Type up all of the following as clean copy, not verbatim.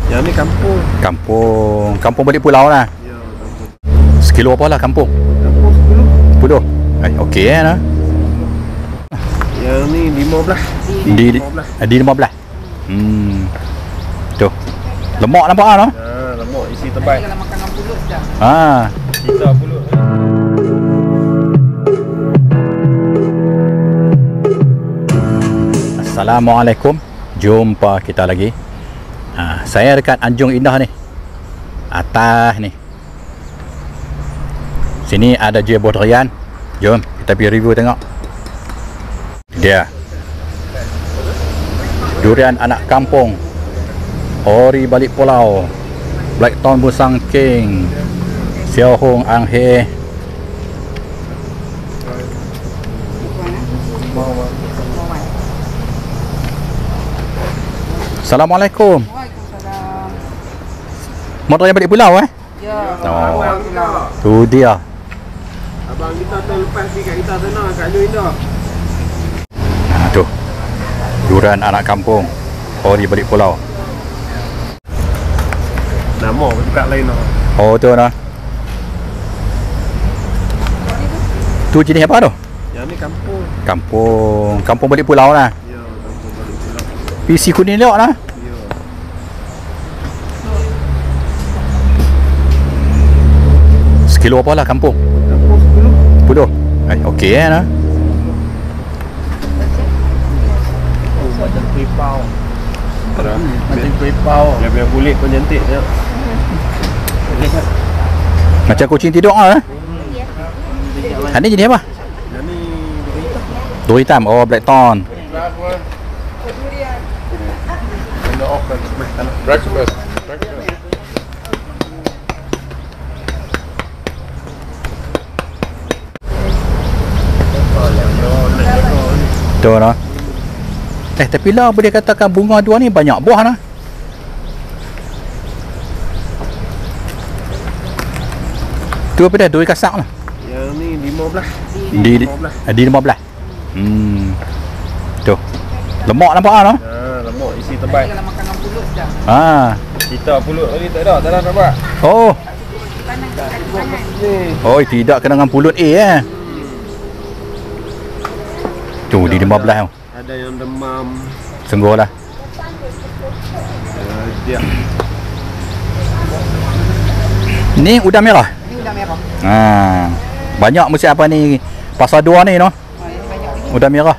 Yang ni kampung. Kampung balik pulau lah. Ya, kampung. Sekilo apa lah kampung? Kampung 10. 10. Okey lah. Yang ni 15. Di 15. Tu. Lemak nampak ah noh. Lemak isi terbaik. Kalau makan dengan pulut dah. Kita pulut. Assalamualaikum. Jumpa kita lagi. Saya dekat Anjung Indah ni. Atas ni. Sini ada je buah durian. Jom kita pergi review tengok. Dia. Durian anak kampung. Ori balik pulau. Blackthorn Musang King. Xiao Hong Ang He. Assalamualaikum. Waalaikumsalam. Motor yang balik pulau Ya. Tu dia. Abang kita terlepas pergi kat kita sana, kat Anjung Indah. Tu. Durian anak kampung. Ori balik pulau. Nama buka lain lah. Oh tu nah. Tu jenis apa tu? Yang ni kampung. Kampung balik pulau lah. Ya, kampung balik pulau. PC kuning lewat lah. Ya. Sekilo apa lah kampung? Kampung 10. 10. Okey lah. Macam kuih pau. Macam kuih pau. Dia punya kulit pun cantik je. Macam kucing tidur lah. Ini jenis apa? Yang ni duri hitam. Duri hitam. Oh, Blackthorn. Kena off kan. Breakfast. Tu lah. Tapi lah boleh katakan bunga dua ni banyak buah lah. Tu apa dah? Duri kasak lah. Yang ni 15. Di 15. Tu. Lemak nampak lah. Lemak isi terbaik. Kalau makan dengan pulut dah. Kita pulut tadi tak ada nampak. Oh. Ni. Oh, tidak kena dengan pulut Tu di 15 tu. Ada yang demam. Sungguh lah. Dia. Ni udang merah. Ini udang merah. Banyak mesti apa ni pasar 2 ni noh. Ini banyak ni. Udang merah.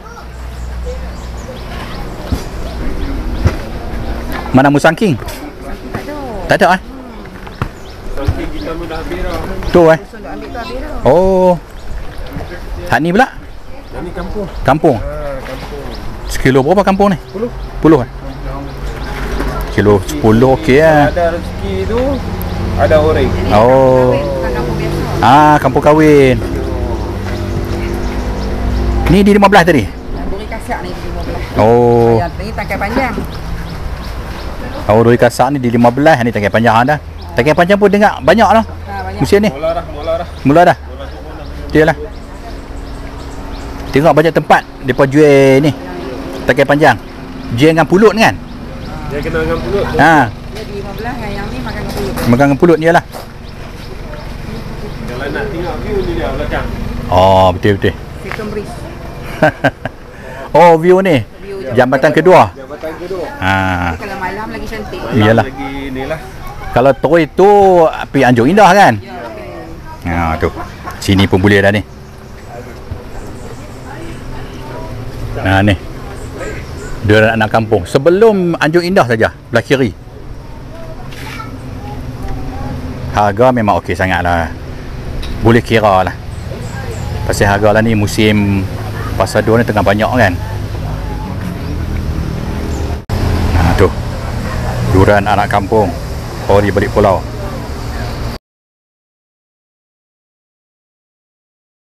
Mana Musang King? Tak ada Tapi kita pun dah habis dah. Tu Susun duk ambil tu habis dah. Oh. Hak ni pula Yang ni kampung. kampung. Kampung. Sekilo berapa kampung ni? 10. 10 Kilo 10 okey lah. Ada rezeki tu ada orang. Oh. Bukan kampung biasa. Kampung kahwin. Ni di 15 tadi? Duri kasak ni di 15. Oh. Yang ni tangkai panjang. Oh, duri kasak ni di 15. Ni tangkai panjang dah. Tangkai panjang pun dengar banyak lah. Banyak. Musim ni. Mula dah. Mula dah. Dia lah. Tengok banyak tempat depa jual ni. Tangkai panjang. Jual dengan pulut kan? Dia kena dengan pulut. Dia di 15 yang ni makan dengan pulut. Makan dengan pulut dia lah. Kalau nak tengok view ni dia belakang. Oh, betul. Second bridge. Oh, view ni. Jambatan kedua. Jambatan kedua. Kalau malam lagi cantik. Iyalah. Lagi ni lah. Kalau terus tu pergi Anjung Indah kan? Ya, Tu. Sini pun boleh dah ni. Ni. Durian anak kampung. Sebelum Anjung Indah saja, belah kiri. Harga memang okey sangat lah. Boleh kira lah. Pasal harga lah ni musim pasar 2 ni tengah banyak kan. Tu. Durian anak kampung. Ori balik pulau.